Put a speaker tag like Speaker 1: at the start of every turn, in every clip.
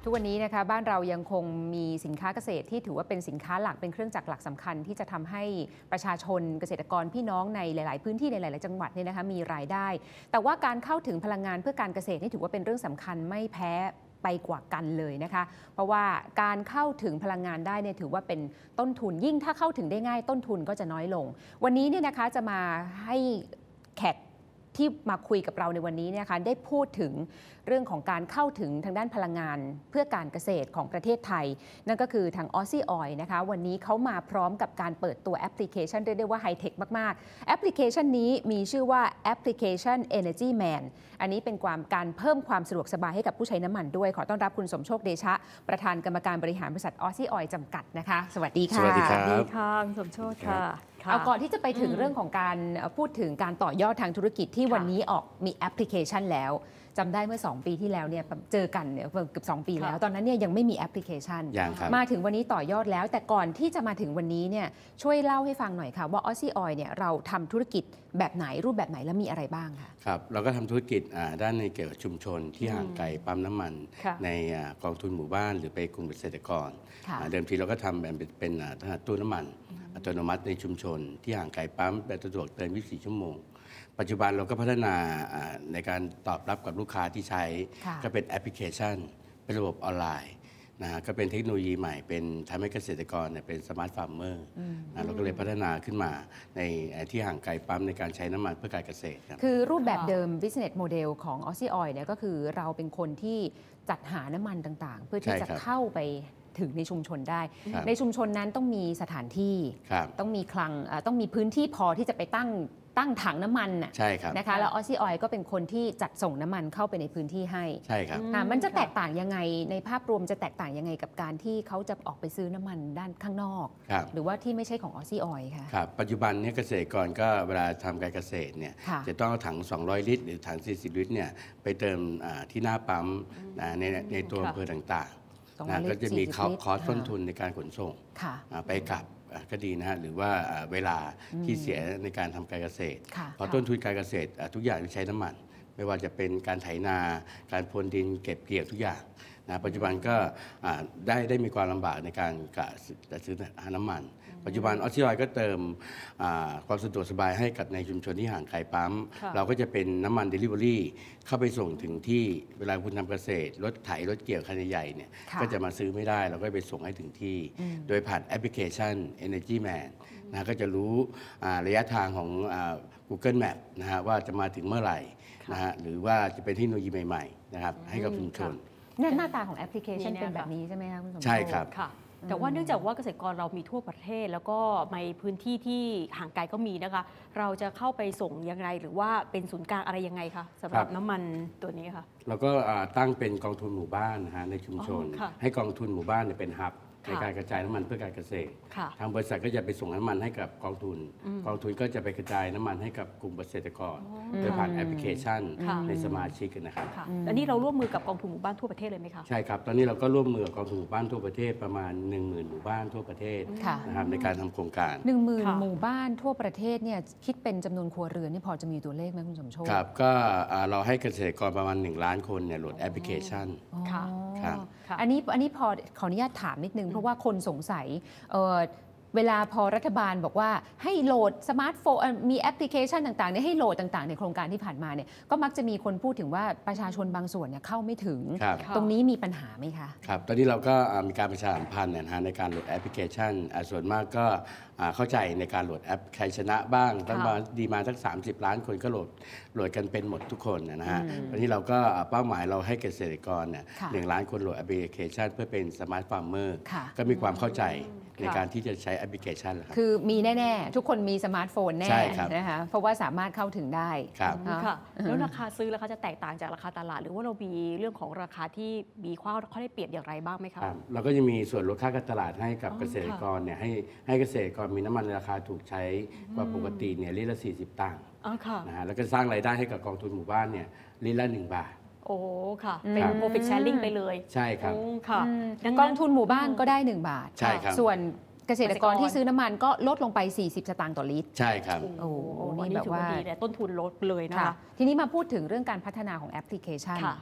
Speaker 1: ทุกวันนี้นะคะบ้านเรายังคงมีสินค้าเกษตรที่ถือว่าเป็นสินค้าหลักเป็นเครื่องจักรหลักสำคัญที่จะทำให้ประชาชนเกษตรกรพี่น้องในหลายๆพื้นที่ในหลายๆจังหวัดเนี่ยนะคะมีรายได้แต่ว่าการเข้าถึงพลังงานเพื่อการเกษตรนี่ถือว่าเป็นเรื่องสำคัญไม่แพ้ไปกว่ากันเลยนะคะเพราะว่าการเข้าถึงพลังงานได้เนี่ยถือว่าเป็นต้นทุนยิ่งถ้าเข้าถึงได้ง่ายต้นทุนก็จะน้อยลงวันนี้เนี่ยนะคะจะมาให้แขกที่มาคุยกับเราในวันนี้เนี่ยนะคะได้พูดถึงเรื่องของการเข้าถึงทางด้านพลังงานเพื่อการเกษตรของประเทศไทยนั่นก็คือทาง Aussie Oil นะคะวันนี้เขามาพร้อมกับการเปิดตัวแอปพลิเคชันเรียกได้ว่าไฮเทคมากๆแอปพลิเคชันนี้มีชื่อว่าแอปพลิเคชัน Energy Man อันนี้เป็นการเพิ่มความสะดวกสบายให้กับผู้ใช้น้ำมันด้วยขอต้อนรับคุณสมโชคเดชะประธานกรรมการบริหารบริษัท Aussie Oil จำกัดนะคะสวัสดีค่ะ
Speaker 2: สวัสดีครับ
Speaker 3: ดีค่ะคุณสมโชคค่ะ
Speaker 1: เอาก่อนที่จะไปถึงเรื่องของการพูดถึงการต่อยอดทางธุรกิจที่วันนี้ออกมีแอปพลิเคชันแล้วจำได้เมื่อ2ปีที่แล้วเนี่ยเจอกันเนี่ยเกือบ2ปีแล้วตอนนั้นเนี่ยยังไม่มีแอปพลิเคชันมาถึงวันนี้ต่อยอดแล้วแต่ก่อนที่จะมาถึงวันนี้เนี่ยช่วยเล่าให้ฟังหน่อยค่ะว่า Aussie Oil เนี่ยเราทำธุรกิจแบบไหนรูปแบบไหนและมีอะไรบ้างคะ
Speaker 2: ครับเราก็ทำธุรกิจด้านในเกี่ยวกับชุมชนที่ห่างไกลปั๊มน้ำมันในกองทุนหมู่บ้านหรือไปกลุ่มเกษตรกรเดิมทีเราก็ทำเป็นตู้น้ำมันอัตโนมัติในชุมชนที่ห่างไกลปั๊มแบบสะดวกเติม24 ชั่วโมงปัจจุบันเราก็พัฒนาในการตอบรับกับลูกค้าที่ใช้ก็เป็นแอปพลิเคชันเป็นระบบออนไลน์นะก็เป็นเทคโนโลยีใหม่เป็นทำให้เกษตรกรเป็นสมาร์ทฟาร์มเมอร์เราก็เลยพัฒนาขึ้นมาในที่ห่างไกลปั๊มในการใช้น้ำมันเพื่อการเกษตร
Speaker 1: คือรูปแบบเดิม business model ของ Aussie Oil เนี่ยก็คือเราเป็นคนที่จัดหาน้ำมันต่างๆเพื่อที่จะเข้าไปถึงในชุมชนได้ในชุมชนนั้นต้องมีสถานที่ต้องมีคลังต้องมีพื้นที่พอที่จะไปตั้งถังน้ำมันนะคะแล้ว Aussie Oil ก็เป็นคนที่จัดส่งน้ำมันเข้าไปในพื้นที่ให้
Speaker 2: ใช่ครับ
Speaker 1: มันจะแตกต่างยังไงในภาพรวมจะแตกต่างยังไงกับการที่เขาจะออกไปซื้อน้ำมันด้านข้างนอกหรือว่าที่ไม่ใช่ของ Aussie Oil ค่ะ
Speaker 2: ครับปัจจุบันนี้เกษตรกรก็เวลาทำการเกษตรเนี่ยจะต้องเอาถัง200 ลิตรหรือถัง40 ลิตรเนี่ยไปเติมที่หน้าปั๊มในตัวอำเภอต่างๆก็จะมีคอสต้นทุนในการขนส่งไปกลับก็ดีนะฮะหรือว่าเวลาที่เสียในการทำการเกษตรเพราะต้นทุนการเกษตรทุกอย่างใช้น้ำมันไม่ว่าจะเป็นการไถนาการพรวนดินเก็บเกี่ยวทุกอย่างนะปัจจุบันก็ได้มีความลำบากในการซื้อน้ำมันปัจจุบันAussie Oilก็เติมความสะดวกสบายให้กับในชุมชนที่ห่างไกลปั๊มเราก็จะเป็นน้ำมัน Delivery เข้าไปส่งถึงที่เวลาคุณทำเกษตรรถไถรถเกี่ยวคันใหญ่ๆเนี่ยก็จะมาซื้อไม่ได้เราก็ไปส่งให้ถึงที่โดยผ่านแอปพลิเคชัน Energy Man นะก็จะรู้ระยะทางของGoogle Map นะฮะว่าจะมาถึงเมื่อไหร่นะฮะหรือว่าจะเป็นเทคโนโลยีใหม่ๆนะครับให้กับชุมชน
Speaker 1: หน้าตาของแอปพลิเคชันเป็นแบบนี้ใช่ไหมคะคุณสมโชค
Speaker 2: ใช่ครับ
Speaker 3: แต่ว่าเนื่องจากว่าเกษตรกรเรามีทั่วประเทศแล้วก็ในพื้นที่ที่ห่างไกลก็มีนะคะเราจะเข้าไปส่งยังไงหรือว่าเป็นศูนย์กลางอะไรยังไงคะสำหรับน้ำมันตัวนี้ค่ะ
Speaker 2: เราก็ตั้งเป็นกองทุนหมู่บ้านนะฮะในชุมชนให้กองทุนหมู่บ้านเป็นฮับในการกระจายน้ำมันเพื่อการเกษตรทางบริษัทก็จะไปส่งน้ำมันให้กับกองทุนก็จะไปกระจายน้ำมันให้กับกลุ่มเกษตรกรโดยผ่านแอปพลิเคชันในสมาชิกนะครับ
Speaker 3: อันนี้เราร่วมมือกับกองทุนหมู่บ้านทั่วประเทศเลยไหมคะ
Speaker 2: ใช่ครับตอนนี้เราก็ร่วมมือกับกองทุนหมู่บ้านทั่วประเทศประมาณ 10,000 หมู่บ้านทั่วประเทศนะครับในการทำโครงการ
Speaker 1: 10,000 หมู่บ้านทั่วประเทศเนี่ยคิดเป็นจำนวนครัวเรือนนี่พอจะมีตัวเลขไหมคุณสมโชค
Speaker 2: ครับก็เราให้เกษตรกรประมาณ1 ล้านคนเนี่ยโหลดแอปพลิเคชัน
Speaker 1: อันนี้พอขออนุญาตถามนิดนึงเพราะว่าคนสงสัยเวลาพอรัฐบาลบอกว่าให้โหลดสมาร์ทโฟนมีแอปพลิเคชันต่างๆเนี่ยให้โหลดต่างๆในโครงการที่ผ่านมาเนี่ยก็มักจะมีคนพูดถึงว่าประชาชนบางส่วนเนี่ยเข้าไม่ถึงตรงนี้มีปัญหาไหมคะ
Speaker 2: ครับตอนนี้เราก็มีการประชาสัมพันธ์ในการโหลดแอปพลิเคชันส่วนมากก็เข้าใจในการโหลดแอปใครชนะบ้างตั้งมาดีมาทั้ง30 ล้านคนก็โหลดกันเป็นหมดทุกคนนะฮะวันนี้เราก็เป้าหมายเราให้เกษตรกรเนี่ย1 ล้านคนโหลดแอปพลิเคชันเพื่อเป็นสมาร์ทฟาร์มเมอร์ก็มีความเข้าใจในการที่จะใช้แอปพลิเคชัน
Speaker 1: คือมีแน่ๆทุกคนมีสมาร์ทโฟนแน่นะคะเพราะว่าสามารถเข้าถึงได้
Speaker 2: ครับ
Speaker 3: แล้วราคาซื้อราคาจะแตกต่างจากราคาตลาดหรือว่าเรามีเรื่องของราคาที่มีข้อได้เปรียบอย่างไรบ้างไหมครับ
Speaker 2: เราก็จะมีส่วนลดค่าการตลาดให้กับเกษตรกรเนี่ยให้เกษตรกรมีน้ำมันราคาถูกใช้กว่าปกติเนี่ยลิตรละ40 ตังค์นะฮะแล้วก็สร้างรายได้ให้กับกองทุนหมู่บ้านเนี่ยลิตรละ1 บาท
Speaker 3: โอ้ค่ะเป็น profit sharing ไปเลย
Speaker 2: ใช่ครับ
Speaker 3: ค่ะ
Speaker 1: กองทุนหมู่บ้านก็ได้1 บาท
Speaker 2: ใช่ครับ
Speaker 1: ส่วนเกษตรกรที่ซื้อน้ำมันก็ลดลงไป40 สตางค์ต่อลิตร
Speaker 2: ใช่ครับ
Speaker 1: โอ้
Speaker 3: นี่แบบว่าต้นทุนลดเลยนะคะ
Speaker 1: ทีนี้มาพูดถึงเรื่องการพัฒนาของแอปพลิเคชัน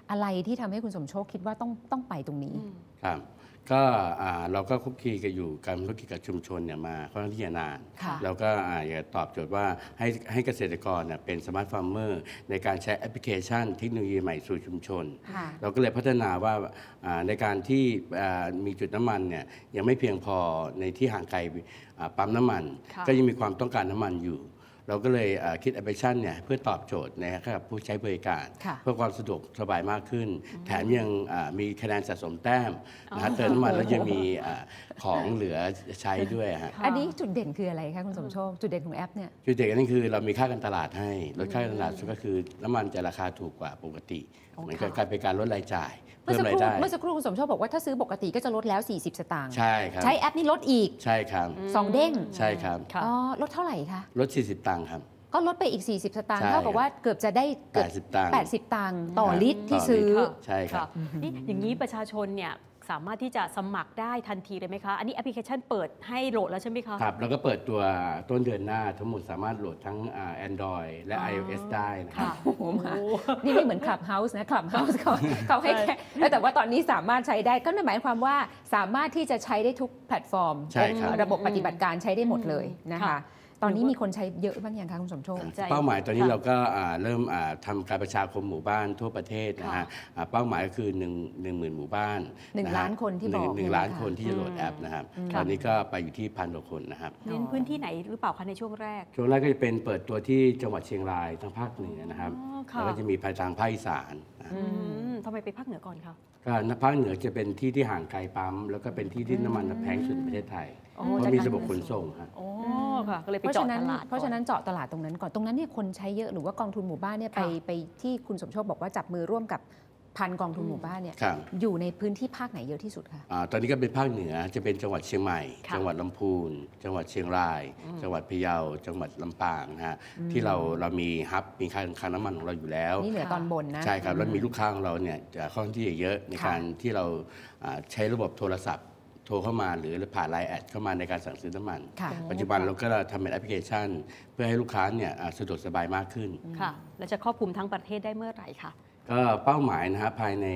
Speaker 1: อะไรที่ทำให้คุณสมโชคคิดว่าต้องไปตรงนี้
Speaker 2: ครับก็เราก็คุกคีกันอยู่การธุรกิจกับชุมชนเนี่ยมาค่อนข้างที่จะนานแล้วก็อยากตอบโจทย์ว่าให้เกษตรกรเป็นสมาร์ทฟาร์มเมอร์ในการใช้แอปพลิเคชันเทคโนโลยีใหม่สู่ชุมชนเราก็เลยพัฒนาว่าในการที่มีจุดน้ำมันเนี่ยยังไม่เพียงพอในที่ห่างไกลปั๊มน้ำมันก็ยังมีความต้องการน้ำมันอยู่เราก็เลยคิดแอปพลิเคชันเนี่ยเพื่อตอบโจทย์นะครับผู้ใช้บริการเพื่อความสะดวกสบายมากขึ้นแถมยังมีคะแนนสะสมแต้มเติมน้ำมันแล้วยังมีของเหลือใช้ด้วยฮะ
Speaker 1: อันนี้จุดเด่นคืออะไรคะคุณสมโชคจุดเด่นของแอปเนี่ย
Speaker 2: จุดเด่นนั่นคือเรามีค่าการตลาดให้ลดค่าการตลาดก็คือน้ำมันจะราคาถูกกว่าปกติเหมือนกับการเป็นการลดรายจ่าย
Speaker 1: เมื่อสักครู่คุณสมโชคบอกว่าถ้าซื้อปกติก็จะลดแล้ว40 สตางค์
Speaker 2: ใช่ครับ
Speaker 1: ใช้แอปนี้ลดอีก
Speaker 2: ใช่ครับ
Speaker 1: 2 เด้ง
Speaker 2: ใช่ครับ
Speaker 1: อ๋อลดเท่าไหร่คะ
Speaker 2: ลด40 ตังค์ครับ
Speaker 1: ก็ลดไปอีก40 สตางค์เท่ากับว่าเกือบจะได้เกือบ80 ตังค์ต่อลิตรที่ซื้อ
Speaker 2: ใช่ครับ
Speaker 3: นี่อย่างนี้ประชาชนเนี่ยสามารถที่จะสมัครได้ทันทีเลยไหมคะอันนี้แอปพลิเคชันเปิดให้โหลดแล้วใช่ไหมคะ
Speaker 2: ครับแล้วก็เปิดตัวต้นเดือนหน้าทั้งหมดสามารถโหลดทั้งAndroid และ iOS ได้นะครับ
Speaker 1: นี่ไม่เหมือน Clubhouse นะ Clubhouse เขาให้แค่แต่ว่าตอนนี้สามารถใช้ได้ก็นั่นหมายความว่าสามารถที่จะใช้ได้ทุกแพลตฟอร์มระบบปฏิบัติการใช้ได้หมดเลยนะคะตอนนี้มีคนใช้เยอะบ้างยังคะคุณสมโชค
Speaker 2: เป้าหมายตอนนี้เราก็เริ่มทำการประชาคมหมู่บ้านทั่วประเทศนะฮะเป้าหมายก็คือ10,000 หมู่บ้าน
Speaker 1: 1 ล้านคนที่บอก
Speaker 2: 1 ล้านคนที่จะโหลดแอปนะครับตอนนี้ก็ไปอยู่ที่1,000 กว่าคนนะครับ
Speaker 3: เน้นพื้นที่ไหนหรือเปล่าคะในช่วงแรก
Speaker 2: ช่วงแรกก็จะเป็นเปิดตัวที่จังหวัดเชียงรายทางภาคเหนือนะครับแล้วก็จะมีทางภาคอีสาน
Speaker 3: ทำไมไปภาคเหนือก่อนคะ
Speaker 2: ก็ภาคเหนือจะเป็นที่ห่างไกลปั๊มแล้วก็เป็นที่น้ำมันแพงสุดในประเทศไทยเพราะมีระบบขนส่งครับ
Speaker 3: ก็เลยไปเจาะตลาด
Speaker 1: เพราะฉะนั้นเจาะตลาดตรงนั้นก่อนตรงนั้นเนี่ยคนใช้เยอะหรือว่ากองทุนหมู่บ้านเนี่ยไปที่คุณสมโชคบอกว่าจับมือร่วมกับ1,000 กองทุนหมู่บ้านเนี่ยอยู่ในพื้นที่ภาคไหนเยอะที่สุดคะ
Speaker 2: ตอนนี้ก็เป็นภาคเหนือจะเป็นจังหวัดเชียงใหม่จังหวัดลำพูนจังหวัดเชียงรายจังหวัดพะเยาจังหวัดลำปางนะฮะที่เรามีฮับมีคลังน้ำมันของเราอยู่แล้ว
Speaker 1: นี่เหนือตอนบนนะ
Speaker 2: ใช่ครับแล้วมีลูกค้าของเราเนี่ยจะค่อนข้างที่จะเยอะในการที่เราใช้ระบบโทรศัพท์โทรเข้ามาหรือผ่านไลน์แอดเข้ามาในการสั่งซื้อน้ำมันปัจจุบันเราก็ทำเป็นแอปพลิเคชันเพื่อให้ลูกค้าเนี่ยสะดวกสบายมากขึ้น
Speaker 3: ค่ะและจะครอบคลุมทั้งประเทศได้เมื่อไหร่คะ
Speaker 2: ก็เป้าหมายนะครับภายใน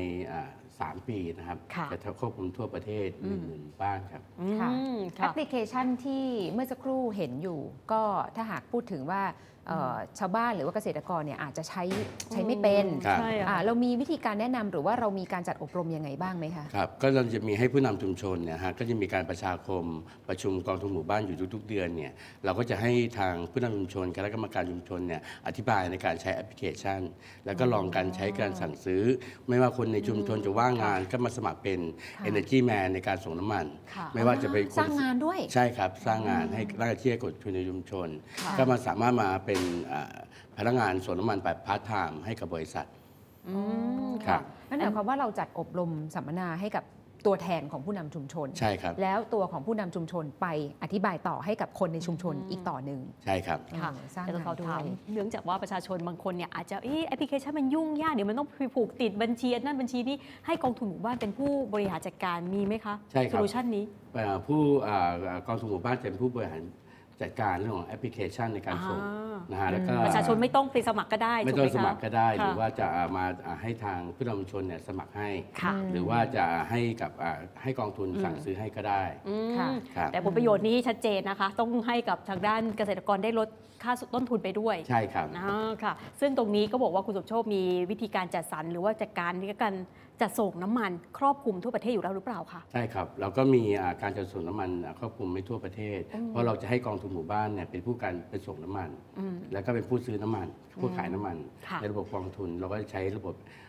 Speaker 2: 3 ปีนะครับจะควบคุมทั่วประเทศ10,000 บ้านครับ
Speaker 1: แอปพลิเคชันที่เมื่อสักครู่เห็นอยู่ก็ถ้าหากพูดถึงว่าชาวบ้านหรือว่าเกษตรกรเนี่ยอาจจะใช้ไม่เป็นเรามีวิธีการแนะนำหรือว่าเรามีการจัดอบรมยังไงบ้างไหมคะ
Speaker 2: ครับก็เราจะมีให้ผู้นำชุมชนเนี่ยฮะก็จะมีการประชาคมประชุมกองทุนหมู่บ้านอยู่ทุกๆเดือนเนี่ยเราก็จะให้ทางผู้นำชุมชนคณะกรรมการชุมชนเนี่ยอธิบายในการใช้แอปพลิเคชันแล้วก็ลองการใช้การสั่งซื้อไม่ว่าคนในชุมชนจะว่างงานก็มาสมัครเป็น Energy Man ในการส่งน้ำมันไม่ว่าจะเป็น
Speaker 1: สร้างงานด้วย
Speaker 2: ใช่ครับสร้างงานให้นักท่องเที่ยวกดในชุมชนก็มาสามารถมาเป็นพนักงานส่งน้ำมันแบบพาร์ทไทม์ให้กับบริษัท
Speaker 1: ค่ะนั่นหมายความว่าเราจัดอบรมสัมมนาให้กับตัวแทนของผู้นำชุมชน
Speaker 2: ใช่ครับ
Speaker 1: แล้วตัวของผู้นำชุมชนไปอธิบายต่อให้กับคนในชุมชนอีกต่อหนึ่ง
Speaker 2: ใช่ครับ
Speaker 3: สร้างงานด้วยเนื่องจากว่าประชาชนบางคนเนี่ยอาจจะแอปพลิเคชันมันยุ่งยากเดี๋ยวมันต้องผูกติดบัญชีนั่นบัญชีนี้ให้กองทุนหมู่บ้านเป็นผู้บริหารจัดการมีไหมคะ
Speaker 2: ใช่ครับโซ
Speaker 3: ลูชันนี้
Speaker 2: ผู้กองทุนหมู่บ้านเป็นผู้บริหารจัดการเรื่องของแอปพลิเคชันในการส่งนะฮะแล้วก็
Speaker 3: ประชาชนไม่ต้องไปสมัครก็ได้
Speaker 2: ไม่ต้องสมัครก็ได้หรือว่าจะมาให้ทางผู้นำชุมชนเนี่ยสมัครให้หรือว่าจะให้กองทุนสั่งซื้อให้ก็ได้
Speaker 3: แต่ผลประโยชน์นี้ชัดเจนนะคะต้องให้กับทางด้านเกษตรกรได้ลดค่าต้นทุนไปด้วย
Speaker 2: ใช่ครับ
Speaker 3: ค่ะซึ่งตรงนี้ก็บอกว่าคุณสมโชคมีวิธีการจัดสรรหรือว่าจัดการในการจัดส่งน้ำมันครอบคลุมทั่วประเทศอยู่แล้วหรือเปล่าคะ
Speaker 2: ใช่ครับเราก็มีการจัดส่งน้ำมันครอบคลุมไม่ทั่วประเทศเพราะเราจะให้กองทุนหมู่บ้านเนี่ยเป็นผู้การไปส่งน้ำมันแล้วก็เป็นผู้ซื้อน้ำมันผู้ขายน้ำมันในระบบกองทุนเราก็ใช้ระบบ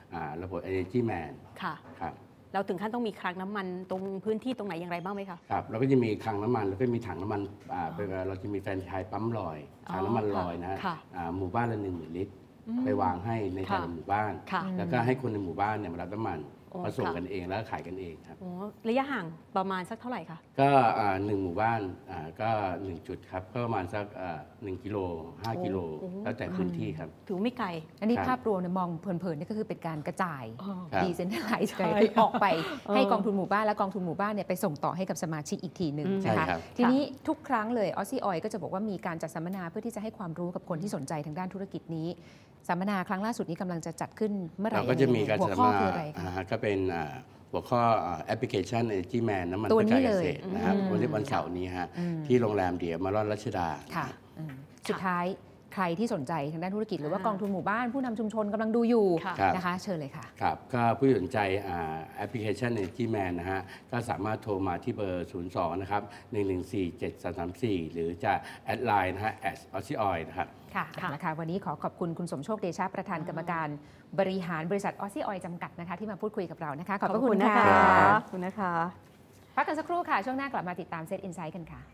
Speaker 2: Energy Man
Speaker 3: ค่ะครับเราถึงขั้นต้องมีคลังน้ำมันตรงพื้นที่ตรงไหนอย่างไรบ้างไหมคะ
Speaker 2: ครับเราก็จะมีคลังน้ำมันแล้วก็มีถังน้ำมันเราจะมีแฟรนไชส์ปั๊มลอยถังน้ำมันลอยนะฮะหมู่บ้านละ10,000 ลิตรไปวางให้ในแต่ละหมู่บ้านแล้วก็ให้คนในหมู่บ้านเนี่ยมารับน้ำมันมาส่งกันเองแล้วขายกันเองครับ
Speaker 3: ระยะห่างประมาณสักเท่าไหร่คะ
Speaker 2: ก็1 หมู่บ้านก็1 จุดครับก็ประมาณสัก1 กิโล 5 กิโลแล้วแต่พื้นที่ครับ
Speaker 3: ถือไม่ไกล
Speaker 1: อันนี้ภาพรวมมองเพลินๆนี่ก็คือเป็นการกระจายดีเซนทรัลไลซ์คือออกไปให้กองทุนหมู่บ้านและกองทุนหมู่บ้านเนี่ยไปส่งต่อให้กับสมาชิกอีกทีหนึ่งนะคะทีนี้ทุกครั้งเลยAussie Oilก็จะบอกว่ามีการจัดสัมมนาเพื่อที่จะให้ความรู้กับคนที่สนใจทางด้านธุรกิจนี้สัมมนาครั้งล่าสุดนี้กำลังจะจัดขึ้นเมื่อไหร่
Speaker 2: เราก็จะมีการสัมมนาก็เป็นหัวข้อแอปพลิเคชัน Energy Man น้ำมันเพื่อการเกษตรนะครับวันเสาร์นี้ฮะที่โรงแรมเดียมาร่อนรัชดา
Speaker 1: ค่ะสุดท้ายใครที่สนใจทางด้านธุรกิจหรือว่ากองทุนหมู่บ้านผู้นำชุมชนกำลังดูอยู่นะคะเชิญเลยค่ะ
Speaker 2: ครับก็ผู้สนใจแอปพลิเคชัน Energy Man นะฮะก็สามารถโทรมาที่เบอร์ 02 นะครับ 1147334 หรือจะแอดไลน์นะฮะ@Aussie Oil นะครับ
Speaker 1: ค่ะวันนี้ขอขอบคุณคุณสมโชคเดชะประธานกรรมการบริหารบริษัท Aussie Oil จำกัดนะคะที่มาพูดคุยกับเรานะคะขอบคุณค่ะ
Speaker 3: ขอบคุณนะคะ
Speaker 1: พักกันสักครู่ค่ะช่วงหน้ากลับมาติดตามเซตอินไซต์กันค่ะ